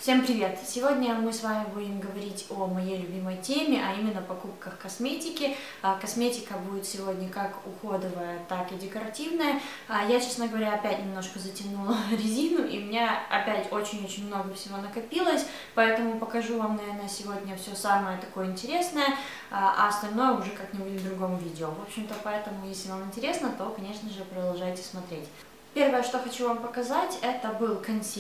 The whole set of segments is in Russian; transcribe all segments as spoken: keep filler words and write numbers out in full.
Всем привет! Сегодня мы с вами будем говорить о моей любимой теме, а именно покупках косметики. Косметика будет сегодня как уходовая, так и декоративная. Я, честно говоря, опять немножко затянула резину, и у меня опять очень-очень много всего накопилось, поэтому покажу вам, наверное, сегодня все самое такое интересное, а остальное уже как-нибудь в другом видео. В общем-то, поэтому, если вам интересно, то, конечно же, продолжайте смотреть. Первое, что хочу вам показать, это был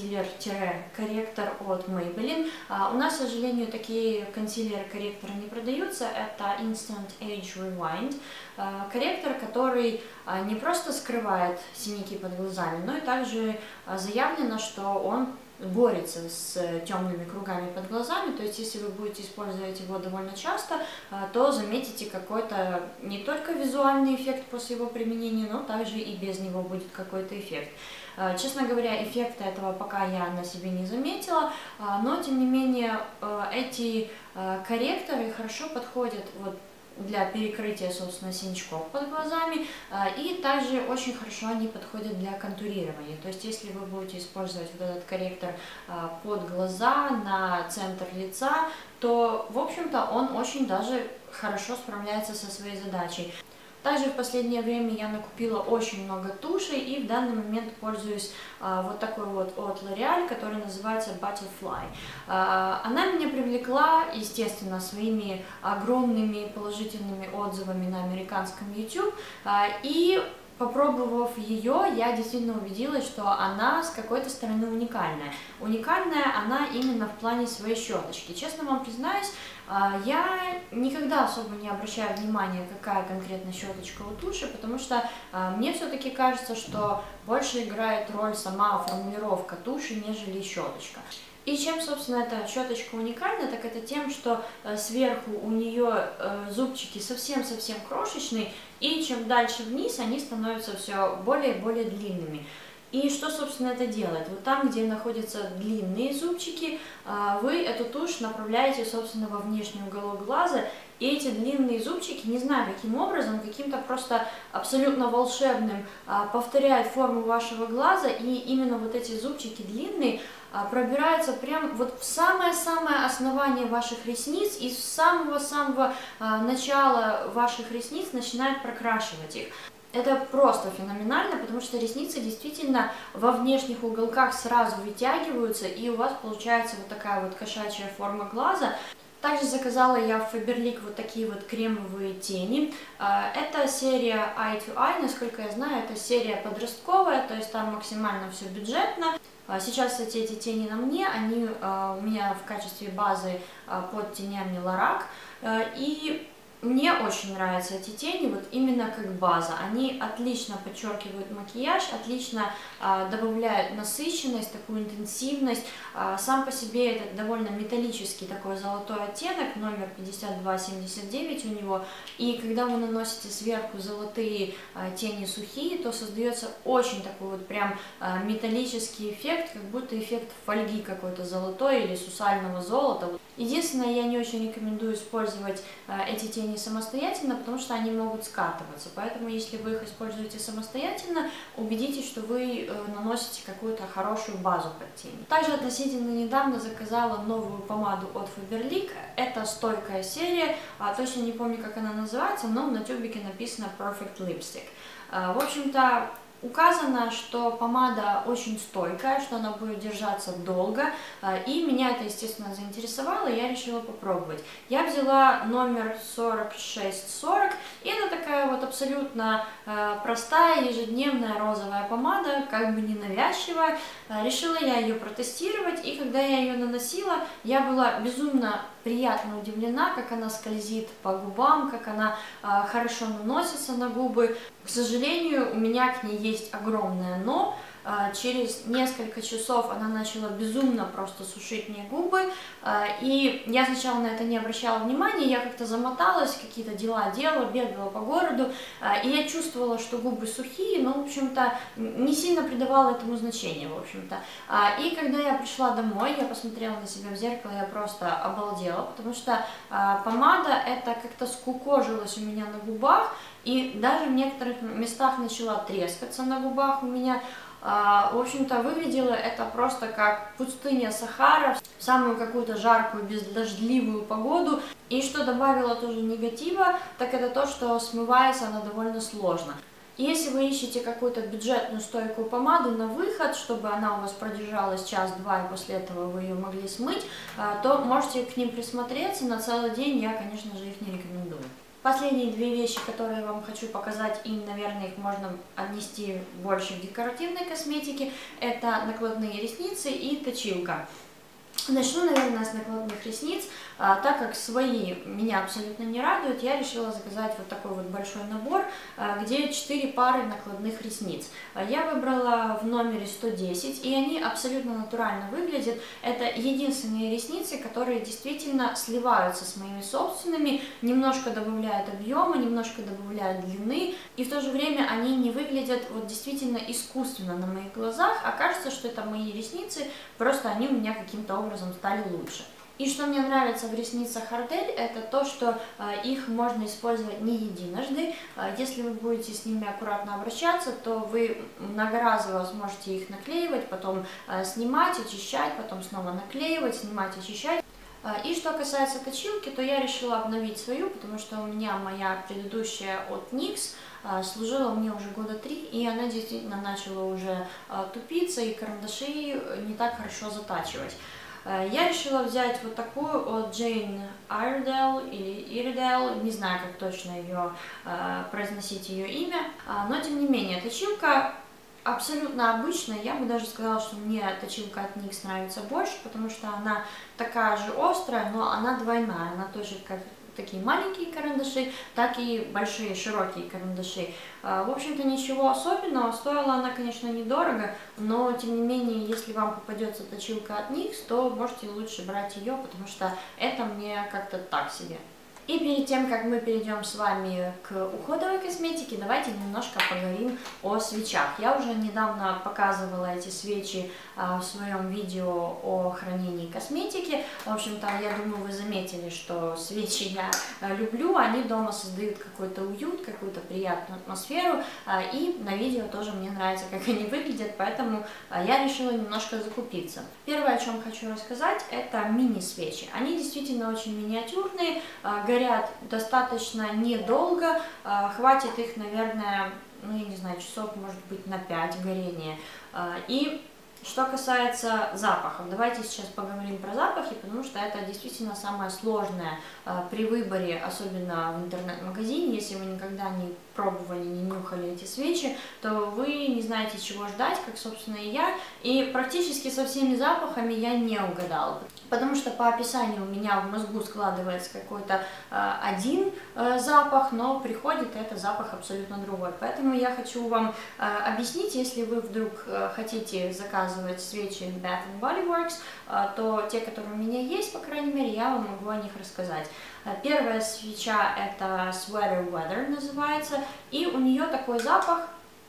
консилер-корректор от Maybelline. У нас, к сожалению, такие консилеры-корректоры не продаются. Это Instant Age Rewind. Корректор, который не просто скрывает синяки под глазами, но и также заявлено, что он борется с темными кругами под глазами. То есть, если вы будете использовать его довольно часто, то заметите какой-то не только визуальный эффект после его применения, но также и без него будет какой-то эффект. Честно говоря, эффекта этого пока я на себе не заметила, но тем не менее эти корректоры хорошо подходят вот для перекрытия, собственно, синячков под глазами, и также очень хорошо они подходят для контурирования. То есть, если вы будете использовать вот этот корректор под глаза, на центр лица, то, в общем-то, он очень даже хорошо справляется со своей задачей. Также в последнее время я накупила очень много тушей и в данный момент пользуюсь а, вот такой вот от L'Oreal, который называется Butterfly. А, она меня привлекла, естественно, своими огромными положительными отзывами на американском YouTube, а, и попробовав ее, я действительно убедилась, что она с какой-то стороны уникальная. Уникальная она именно в плане своей щеточки. Честно вам признаюсь, я никогда особо не обращаю внимания, какая конкретно щеточка у туши, потому что мне все-таки кажется, что больше играет роль сама формулировка туши, нежели щеточка. И чем, собственно, эта щеточка уникальна, так это тем, что сверху у нее зубчики совсем-совсем крошечные, и чем дальше вниз, они становятся все более и более длинными. И что, собственно, это делает? Вот там, где находятся длинные зубчики, вы эту тушь направляете, собственно, во внешний уголок глаза, и эти длинные зубчики, не знаю каким образом, каким-то просто абсолютно волшебным, повторяют форму вашего глаза, и именно вот эти зубчики длинные пробираются прям вот в самое-самое основание ваших ресниц, и с самого-самого начала ваших ресниц начинает прокрашивать их. Это просто феноменально, потому что ресницы действительно во внешних уголках сразу вытягиваются, и у вас получается вот такая вот кошачья форма глаза. Также заказала я в Faberlic вот такие вот кремовые тени. Это серия Eye to Eye, насколько я знаю, это серия подростковая, то есть там максимально все бюджетно. Сейчас, кстати, эти тени на мне, они у меня в качестве базы под тенями Lorac, и мне очень нравятся эти тени, вот именно как база. Они отлично подчеркивают макияж, отлично а, добавляют насыщенность, такую интенсивность. А, сам по себе это довольно металлический такой золотой оттенок, номер пятьдесят два семьдесят девять у него. И когда вы наносите сверху золотые а, тени сухие, то создается очень такой вот прям а, металлический эффект, как будто эффект фольги какой-то золотой или сусального золота. Единственное, я не очень рекомендую использовать а, эти тени самостоятельно, потому что они могут скатываться. Поэтому, если вы их используете самостоятельно, убедитесь, что вы э, наносите какую-то хорошую базу под тени. Также относительно недавно заказала новую помаду от Faberlic. Это стойкая серия, а, точно не помню, как она называется, но на тюбике написано Perfect Lipstick. А, в общем-то, указано, что помада очень стойкая, что она будет держаться долго, и меня это, естественно, заинтересовало, и я решила попробовать. Я взяла номер сорок шесть сорок, и это такая вот абсолютно простая ежедневная розовая помада, как бы ненавязчивая. Решила я ее протестировать, и когда я ее наносила, я была безумно приятно удивлена, как она скользит по губам, как она хорошо наносится на губы. К сожалению, у меня к ней есть огромное но. Через несколько часов она начала безумно просто сушить мне губы, и я сначала на это не обращала внимания, я как-то замоталась, какие-то дела делала, бегала по городу, и я чувствовала, что губы сухие, но, в общем-то, не сильно придавала этому значения, в общем-то. И когда я пришла домой, я посмотрела на себя в зеркало, я просто обалдела, потому что помада это как-то скукожилась у меня на губах, и даже в некоторых местах начала трескаться на губах у меня. В общем-то, выглядело это просто как пустыня Сахара в самую какую-то жаркую, бездождливую погоду. И что добавило тоже негатива, так это то, что смывается она довольно сложно. Если вы ищете какую-то бюджетную стойкую помаду на выход, чтобы она у вас продержалась час-два и после этого вы ее могли смыть, то можете к ним присмотреться. На целый день я, конечно же, их не рекомендую. Последние две вещи, которые я вам хочу показать, и, наверное, их можно отнести больше к декоративной косметике, это накладные ресницы и точилка. Начну, наверное, с накладных ресниц. А, так как свои меня абсолютно не радуют, я решила заказать вот такой вот большой набор, а, где четыре пары накладных ресниц. А, я выбрала в номере сто десять, и они абсолютно натурально выглядят. Это единственные ресницы, которые действительно сливаются с моими собственными, немножко добавляют объема, немножко добавляют длины, и в то же время они не выглядят вот действительно искусственно на моих глазах, а кажется, что это мои ресницы, просто они у меня каким-то образом стали лучше. И что мне нравится в ресницах Ardell, это то, что э, их можно использовать не единожды. Э, если вы будете с ними аккуратно обращаться, то вы многоразово сможете их наклеивать, потом э, снимать, очищать, потом снова наклеивать, снимать, очищать. Э, и что касается точилки, то я решила обновить свою, потому что у меня моя предыдущая от никс э, служила мне уже года три, и она действительно начала уже э, тупиться, и карандаши не так хорошо затачивать. Я решила взять вот такую от Jane Iredale или Iredale, не знаю, как точно ее э, произносить ее имя, но тем не менее точилка абсолютно обычная. Я бы даже сказала, что мне точилка от никс нравится больше, потому что она такая же острая, но она двойная, она тоже как такие маленькие карандаши, так и большие широкие карандаши. В общем-то ничего особенного, стоила она, конечно, недорого, но тем не менее, если вам попадется точилка от никс, то можете лучше брать ее, потому что это мне как-то так себе. И перед тем, как мы перейдем с вами к уходовой косметике, давайте немножко поговорим о свечах. Я уже недавно показывала эти свечи а, в своем видео о хранении косметики. В общем-то, я думаю, вы заметили, что свечи я а, люблю, они дома создают какой-то уют, какую-то приятную атмосферу, а, и на видео тоже мне нравится, как они выглядят, поэтому а, я решила немножко закупиться. Первое, о чем хочу рассказать, это мини-свечи. Они действительно очень миниатюрные, а, горят достаточно недолго, хватит их, наверное, ну я не знаю, часов может быть на пять горения. И что касается запахов, давайте сейчас поговорим про запахи, потому что это действительно самое сложное при выборе, особенно в интернет-магазине. Если вы никогда не пробовали, не нюхали эти свечи, то вы не знаете, чего ждать, как, собственно, и я. И практически со всеми запахами я не угадала, потому что по описанию у меня в мозгу складывается какой-то э, один э, запах, но приходит это запах абсолютно другой. Поэтому я хочу вам э, объяснить, если вы вдруг э, хотите заказывать свечи Bath and Body Works, э, то те, которые у меня есть, по крайней мере, я вам могу о них рассказать. Первая свеча это Sweater Weather называется, и у нее такой запах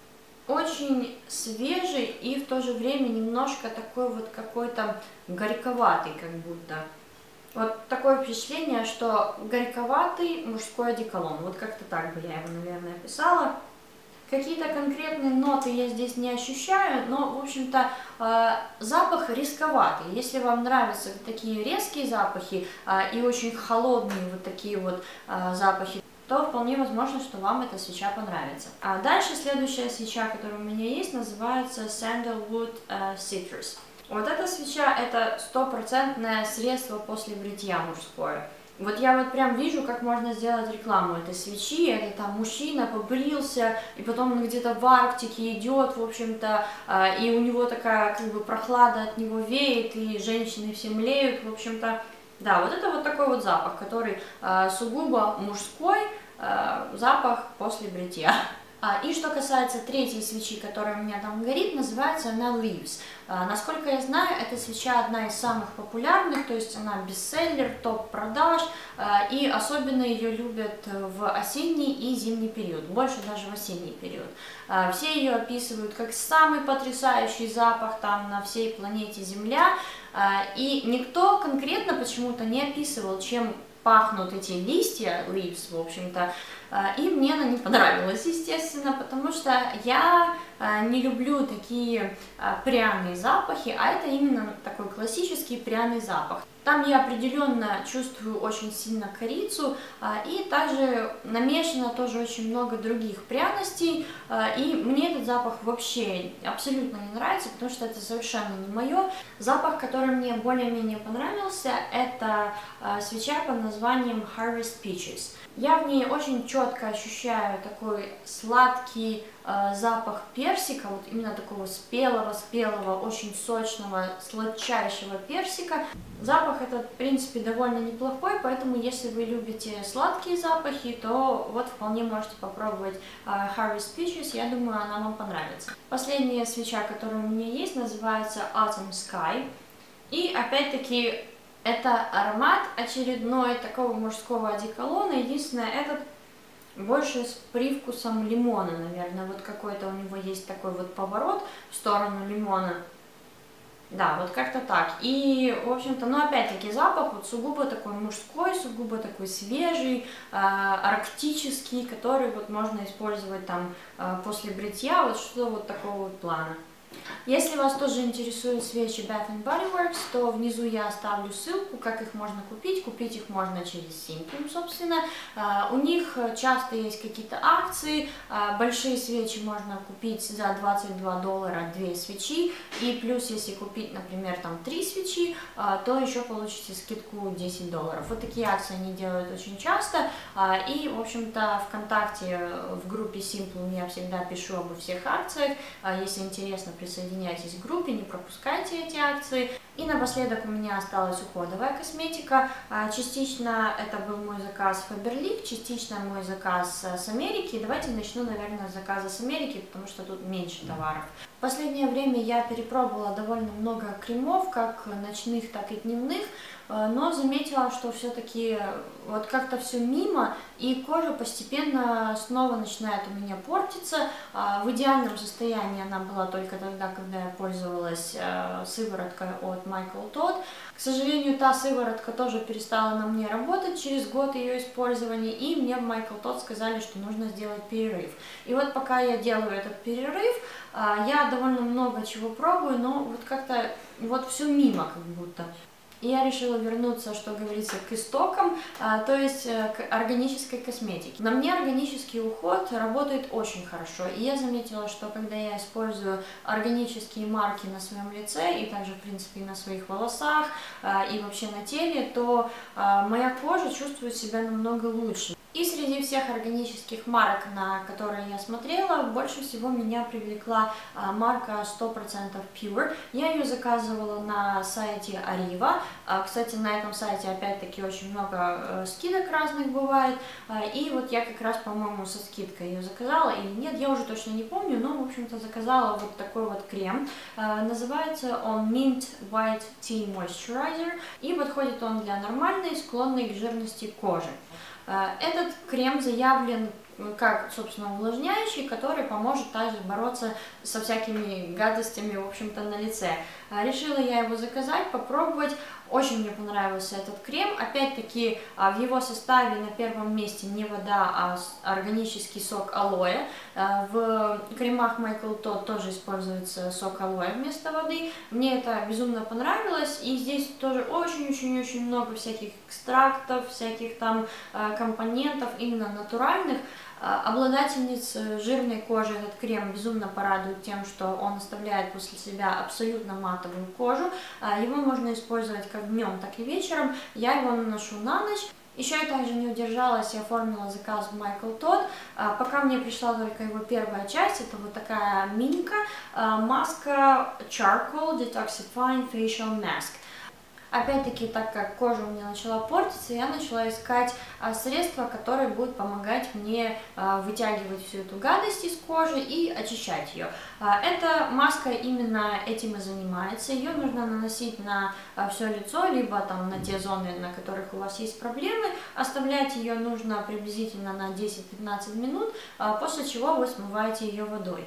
очень свежий и в то же время немножко такой вот какой-то горьковатый, как будто. Вот такое впечатление, что горьковатый мужской одеколон, вот как-то так бы я его, наверное, описала. Какие-то конкретные ноты я здесь не ощущаю, но, в общем-то, э, запах рисковатый. Если вам нравятся такие резкие запахи э, и очень холодные вот такие вот э, запахи, то вполне возможно, что вам эта свеча понравится. А дальше следующая свеча, которая у меня есть, называется Sandalwood э, Citrus. Вот эта свеча это стопроцентное средство после бритья мужское. Вот я вот прям вижу, как можно сделать рекламу этой свечи. Это там мужчина побрился, и потом он где-то в Арктике идет, в общем-то, и у него такая как бы прохлада от него веет, и женщины все млеют, в общем-то. Да, вот это вот такой вот запах, который сугубо мужской запах после бритья. И что касается третьей свечи, которая у меня там горит, называется она Leaves. Насколько я знаю, эта свеча одна из самых популярных, то есть она бестселлер, топ-продаж, и особенно ее любят в осенний и зимний период, больше даже в осенний период. Все ее описывают как самый потрясающий запах там на всей планете Земля, и никто конкретно почему-то не описывал, чем пахнут эти листья, leaves, в общем-то, и мне она не понравилась, естественно, потому что я не люблю такие пряные запахи, а это именно такой классический пряный запах. Там я определенно чувствую очень сильно корицу, и также намешано тоже очень много других пряностей, и мне этот запах вообще абсолютно не нравится, потому что это совершенно не мое. Запах, который мне более-менее понравился, это свеча под названием Harvest Peaches. Я в ней очень четко ощущаю такой сладкий э, запах персика, вот именно такого спелого-спелого, очень сочного, сладчайшего персика. Запах этот, в принципе, довольно неплохой, поэтому если вы любите сладкие запахи, то вот вполне можете попробовать э, Harvest Peaches, я думаю, она вам понравится. Последняя свеча, которая у меня есть, называется Autumn Sky, и опять-таки это аромат очередной такого мужского одеколона, единственное, этот больше с привкусом лимона, наверное, вот какой-то у него есть такой вот поворот в сторону лимона. Да, вот как-то так. И, в общем-то, ну, опять-таки, запах вот сугубо такой мужской, сугубо такой свежий, э, арктический, который вот можно использовать там э, после бритья, вот что-то вот такого вот плана. Если вас тоже интересуют свечи Bath and Body Works, то внизу я оставлю ссылку, как их можно купить. Купить их можно через Simplum, собственно. У них часто есть какие-то акции. Большие свечи можно купить за двадцать два доллара две свечи. И плюс, если купить, например, там три свечи, то еще получите скидку десять долларов. Вот такие акции они делают очень часто. И, в общем-то, ВКонтакте в группе Simplum я всегда пишу обо всех акциях. Если интересно, присоединяйтесь к группе, не пропускайте эти акции. И напоследок у меня осталась уходовая косметика. Частично это был мой заказ Faberlic, частично мой заказ с Америки. Давайте начну, наверное, с заказа с Америки, потому что тут меньше товаров. В последнее время я перепробовала довольно много кремов, как ночных, так и дневных, но заметила, что все-таки вот как-то все мимо, и кожа постепенно снова начинает у меня портиться. В идеальном состоянии она была только тогда, когда я пользовалась сывороткой от Michael Todd. К сожалению, та сыворотка тоже перестала на мне работать через год ее использования, и мне в Michael Todd сказали, что нужно сделать перерыв. И вот пока я делаю этот перерыв, я довольно много чего пробую, но вот как-то вот все мимо как будто. И я решила вернуться, что говорится, к истокам, а, то есть к органической косметике. На мне органический уход работает очень хорошо, и я заметила, что когда я использую органические марки на своем лице, и также, в принципе, и на своих волосах, а, и вообще на теле, то а, моя кожа чувствует себя намного лучше. И среди всех органических марок, на которые я смотрела, больше всего меня привлекла а, марка сто процентов Pure. Я ее заказывала на сайте Arriva. А, кстати, на этом сайте опять-таки очень много а, скидок разных бывает. А, и вот я как раз, по-моему, со скидкой ее заказала или нет, я уже точно не помню, но, в общем-то, заказала вот такой вот крем. А, называется он Mint White Tea Moisturizer. И подходит он для нормальной, склонной к жирности кожи. Этот крем заявлен как, собственно, увлажняющий, который поможет также бороться со всякими гадостями, в общем-то, на лице. Решила я его заказать, попробовать. Очень мне понравился этот крем. Опять-таки, в его составе на первом месте не вода, а органический сок алоэ. В кремах Michael Todd тоже используется сок алоэ вместо воды. Мне это безумно понравилось. И здесь тоже очень-очень-очень много всяких экстрактов, всяких там компонентов, именно натуральных. Обладательниц жирной кожи этот крем безумно порадует тем, что он оставляет после себя абсолютно матовую кожу. Его можно использовать как днем, так и вечером. Я его наношу на ночь. Еще я также не удержалась и оформила заказ в Michael Todd. Пока мне пришла только его первая часть, это вот такая минька, маска Charcoal Detoxifying Facial Mask. Опять-таки, так как кожа у меня начала портиться, я начала искать а, средства, которые будут помогать мне а, вытягивать всю эту гадость из кожи и очищать ее. А, эта маска именно этим и занимается. Ее нужно наносить на а, все лицо, либо там на те зоны, на которых у вас есть проблемы. Оставлять ее нужно приблизительно на десять-пятнадцать минут, а, после чего вы смываете ее водой.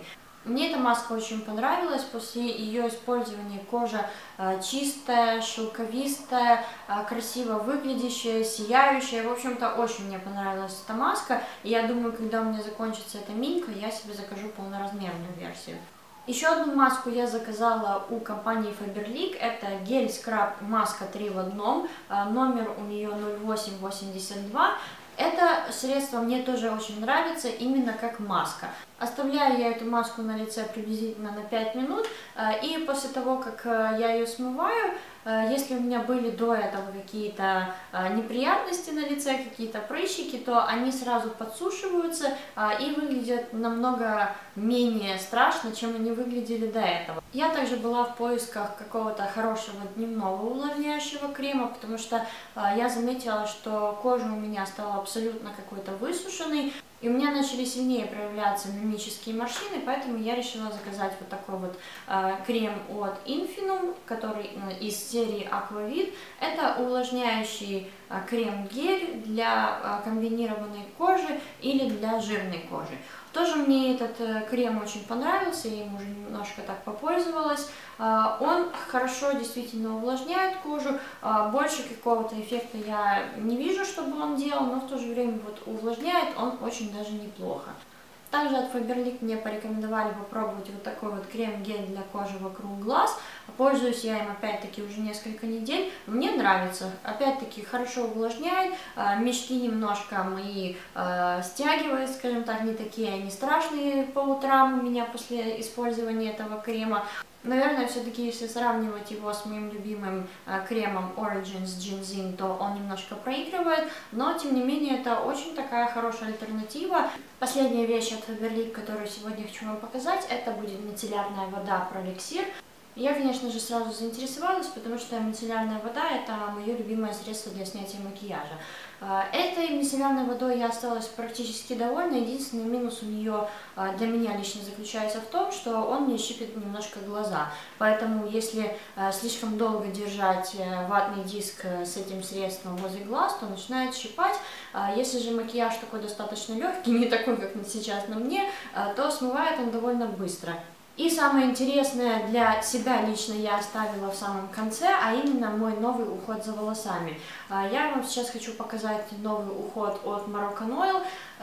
Мне эта маска очень понравилась, после ее использования кожа э, чистая, шелковистая, э, красиво выглядящая, сияющая. В общем-то, очень мне понравилась эта маска, и я думаю, когда у меня закончится эта минька, я себе закажу полноразмерную версию. Еще одну маску я заказала у компании Faberlic, это гель-скраб маска три в одном, э, номер у нее ноль восемь восемьдесят два. Это средство мне тоже очень нравится именно как маска. Оставляю я эту маску на лице приблизительно на пять минут, и после того, как я ее смываю, если у меня были до этого какие-то неприятности на лице, какие-то прыщики, то они сразу подсушиваются и выглядят намного менее страшно, чем они выглядели до этого. Я также была в поисках какого-то хорошего дневного увлажняющего крема, потому что я заметила, что кожа у меня стала абсолютно какой-то высушенной, и у меня начали сильнее проявляться мимические морщины, поэтому я решила заказать вот такой вот э, крем от Infinum, который э, из серии Aquavit. Это увлажняющий э, крем-гель для э, комбинированной кожи или для жирной кожи. Тоже мне этот э, крем очень понравился, я им уже немножко так попользовалась. Э, он хорошо действительно увлажняет кожу, э, больше какого-то эффекта я не вижу, чтобы он делал, но в то же время вот увлажняет он очень даже неплохо. Также от Faberlic мне порекомендовали попробовать вот такой вот крем-гель для кожи вокруг глаз. Пользуюсь я им опять-таки уже несколько недель. Мне нравится. Опять-таки хорошо увлажняет, мешки немножко мои э, стягивает, скажем так, не такие они страшные по утрам у меня после использования этого крема. Наверное, все-таки, если сравнивать его с моим любимым э, кремом Origins Ginseng, то он немножко проигрывает, но, тем не менее, это очень такая хорошая альтернатива. Последняя вещь от Faberlic, которую сегодня хочу вам показать, это будет мицеллярная вода Prolixir. Я, конечно же, сразу заинтересовалась, потому что мицеллярная вода – это мое любимое средство для снятия макияжа. Этой мицеллярной водой я осталась практически довольна. Единственный минус у нее для меня лично заключается в том, что он мне щипит немножко глаза. Поэтому, если слишком долго держать ватный диск с этим средством возле глаз, то начинает щипать. Если же макияж такой достаточно легкий, не такой, как сейчас на мне, то смывает он довольно быстро. И самое интересное для себя лично я оставила в самом конце, а именно мой новый уход за волосами. Я вам сейчас хочу показать новый уход от Moroccan Oil.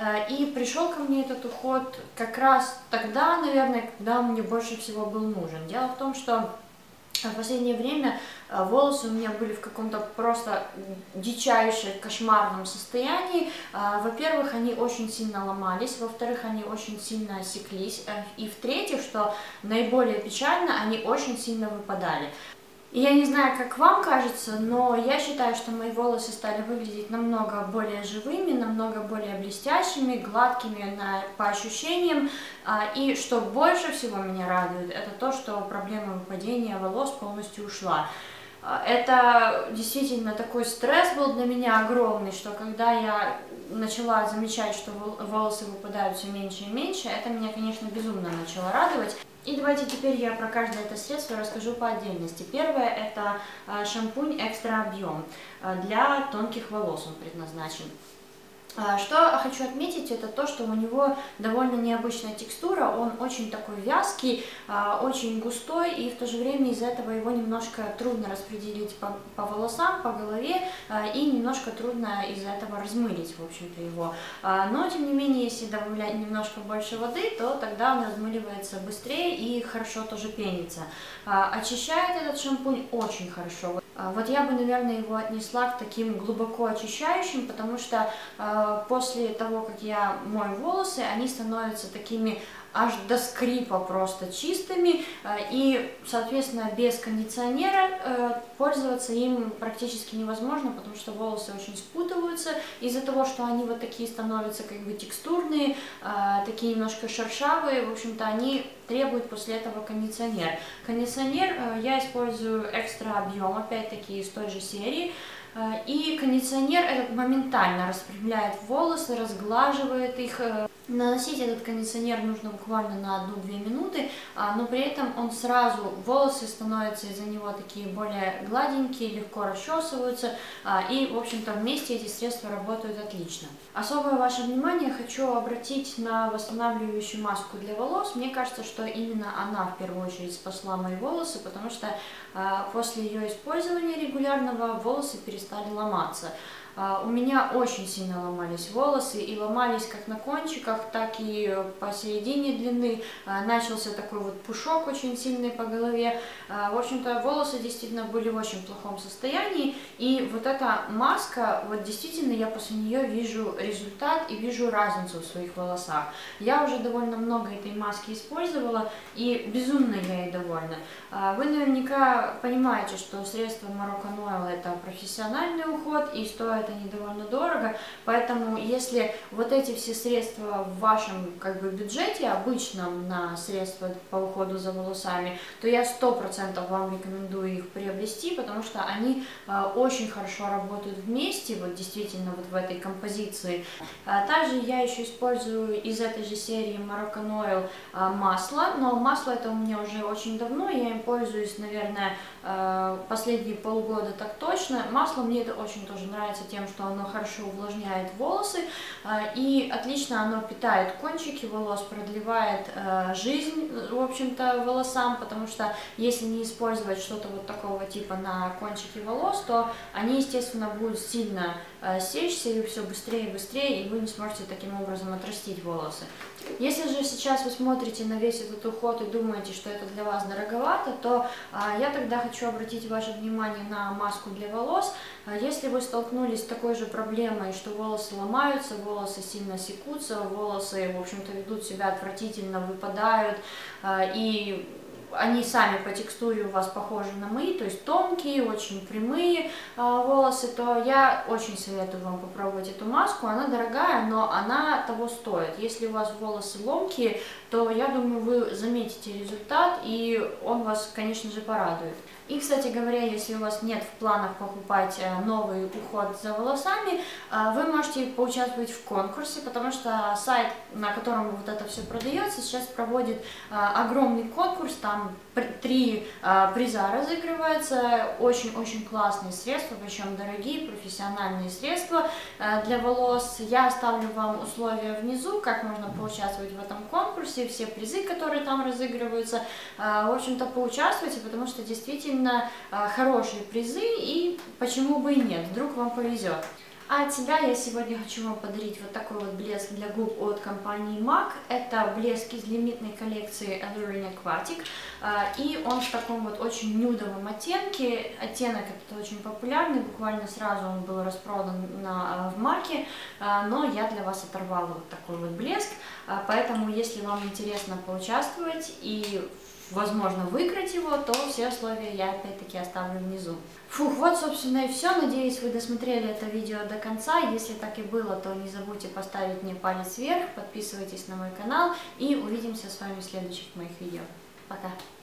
И пришел ко мне этот уход как раз тогда, наверное, когда он мне больше всего был нужен. Дело в том, что в последнее время волосы у меня были в каком-то просто дичайше кошмарном состоянии. Во-первых, они очень сильно ломались, во-вторых, они очень сильно осеклись, и в-третьих, что наиболее печально, они очень сильно выпадали. И я не знаю, как вам кажется, но я считаю, что мои волосы стали выглядеть намного более живыми, намного более блестящими, гладкими на, по ощущениям. И что больше всего меня радует, это то, что проблема выпадения волос полностью ушла. Это действительно такой стресс был для меня огромный, что когда я начала замечать, что волосы выпадают все меньше и меньше, это меня, конечно, безумно начало радовать. И давайте теперь я про каждое это средство расскажу по отдельности. Первое – это шампунь экстра объем. Для тонких волос он предназначен. Что хочу отметить, это то, что у него довольно необычная текстура, он очень такой вязкий, очень густой, и в то же время из-за этого его немножко трудно распределить по, по волосам, по голове, и немножко трудно из-за этого размылить, в общем-то, его. Но, тем не менее, если добавлять немножко больше воды, то тогда он размыливается быстрее и хорошо тоже пенится. Очищает этот шампунь очень хорошо. Вот я бы, наверное, его отнесла к таким глубоко очищающим, потому что э, после того, как я мою волосы, они становятся такими аж до скрипа просто чистыми, э, и, соответственно, без кондиционера э, пользоваться им практически невозможно, потому что волосы очень спутываются из-за того, что они вот такие становятся как бы текстурные, э, такие немножко шершавые, в общем-то, они требуют после этого кондиционер. Кондиционер э, я использую экстра объем, опять-таки из той же серии. И кондиционер этот моментально распрямляет волосы, разглаживает их. Наносить этот кондиционер нужно буквально на одну-две минуты, но при этом он сразу, волосы становятся из-за него такие более гладенькие, легко расчесываются, и, в общем-то, вместе эти средства работают отлично. Особое ваше внимание хочу обратить на восстанавливающую маску для волос. Мне кажется, что именно она в первую очередь спасла мои волосы, потому что после ее использования регулярного волосы перестали ломаться. У меня очень сильно ломались волосы, и ломались как на кончиках, так и посередине длины. Начался такой вот пушок очень сильный по голове. В общем-то, волосы действительно были в очень плохом состоянии, и вот эта маска, вот действительно я после нее вижу результат и вижу разницу в своих волосах. Я уже довольно много этой маски использовала, и безумно я ей довольна. Вы наверняка понимаете, что средство Moroccan Oil — это профессиональный уход, и стоит они довольно дорого, поэтому если вот эти все средства в вашем как бы бюджете обычном на средства по уходу за волосами, то я сто процентов вам рекомендую их приобрести, потому что они э, очень хорошо работают вместе, вот действительно вот в этой композиции. А также я еще использую из этой же серии Moroccan Oil э, масло, но масло это у меня уже очень давно, я им пользуюсь, наверное, э, последние полгода так точно. Масло мне это очень тоже нравится тем, что оно хорошо увлажняет волосы, и отлично оно питает кончики волос, продлевает жизнь, в общем-то, волосам, потому что если не использовать что-то вот такого типа на кончики волос, то они, естественно, будут сильно сечься, и все быстрее и быстрее, и вы не сможете таким образом отрастить волосы. Если же сейчас вы смотрите на весь этот уход и думаете, что это для вас дороговато, то а, я тогда хочу обратить ваше внимание на маску для волос. А, если вы столкнулись с такой же проблемой, что волосы ломаются, волосы сильно секутся, волосы, в общем-то, ведут себя отвратительно, выпадают, а, и они сами по текстуре у вас похожи на мои, то есть тонкие, очень прямые э, волосы, то я очень советую вам попробовать эту маску. Она дорогая, но она того стоит. Если у вас волосы ломкие, то я думаю, вы заметите результат, и он вас, конечно же, порадует. И, кстати говоря, если у вас нет в планах покупать новый уход за волосами, вы можете поучаствовать в конкурсе, потому что сайт, на котором вот это все продается, сейчас проводит огромный конкурс, там три приза разыгрывается, очень-очень классные средства, причем дорогие, профессиональные средства для волос. Я оставлю вам условия внизу, как можно поучаствовать в этом конкурсе, все призы, которые там разыгрываются. В общем-то, поучаствуйте, потому что действительно хорошие призы, и почему бы и нет, вдруг вам повезет. А от себя я сегодня хочу вам подарить вот такой вот блеск для губ от компании мак. Это блеск из лимитной коллекции Alluring Aquatic, и он в таком вот очень нюдовом оттенке. Оттенок этот очень популярный, буквально сразу он был распродан на, в маке, но я для вас оторвала вот такой вот блеск, поэтому если вам интересно поучаствовать и возможно выиграть его, то все условия я опять-таки оставлю внизу. Фух, вот, собственно, и все. Надеюсь, вы досмотрели это видео до конца. Если так и было, то не забудьте поставить мне палец вверх, подписывайтесь на мой канал, и увидимся с вами в следующих моих видео. Пока!